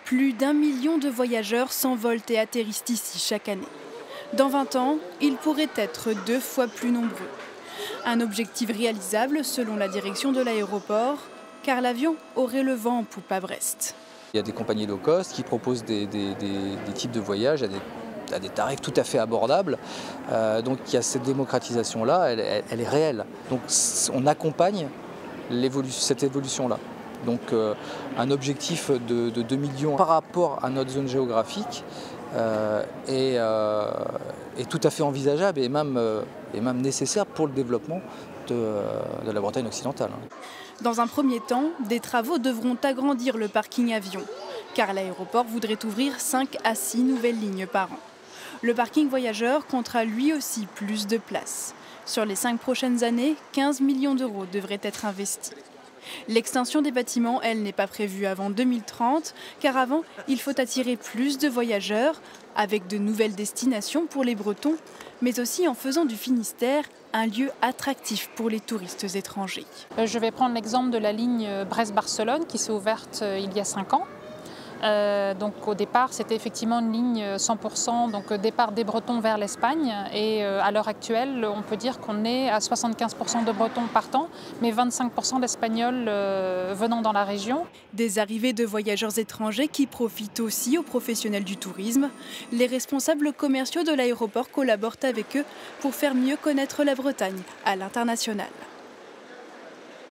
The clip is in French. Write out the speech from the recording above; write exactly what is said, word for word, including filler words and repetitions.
Plus d'un million de voyageurs s'envolent et atterrissent ici chaque année. Dans vingt ans, ils pourraient être deux fois plus nombreux. Un objectif réalisable selon la direction de l'aéroport, car l'avion aurait le vent en poupe à Brest. Il y a des compagnies low cost qui proposent des, des, des, des types de voyages à des, à des tarifs tout à fait abordables. Euh, donc il y a cette démocratisation-là, elle, elle, elle est réelle. Donc on accompagne l'évolution, cette évolution-là. Donc euh, un objectif de, de deux millions par rapport à notre zone géographique euh, est, euh, est tout à fait envisageable et même, euh, et même nécessaire pour le développement de, euh, de la Bretagne occidentale. Dans un premier temps, des travaux devront agrandir le parking avion, car l'aéroport voudrait ouvrir cinq à six nouvelles lignes par an. Le parking voyageurs comptera lui aussi plus de places. Sur les cinq prochaines années, quinze millions d'euros devraient être investis. L'extension des bâtiments, elle, n'est pas prévue avant deux mille trente, car avant, il faut attirer plus de voyageurs, avec de nouvelles destinations pour les Bretons, mais aussi en faisant du Finistère un lieu attractif pour les touristes étrangers. Je vais prendre l'exemple de la ligne Brest-Barcelone qui s'est ouverte il y a cinq ans. Euh, donc au départ, c'était effectivement une ligne cent pour cent, donc départ des Bretons vers l'Espagne. Et euh, à l'heure actuelle, on peut dire qu'on est à soixante-quinze pour cent de Bretons partant, mais vingt-cinq pour cent d'Espagnols euh, venant dans la région. Des arrivées de voyageurs étrangers qui profitent aussi aux professionnels du tourisme. Les responsables commerciaux de l'aéroport collaborent avec eux pour faire mieux connaître la Bretagne à l'international.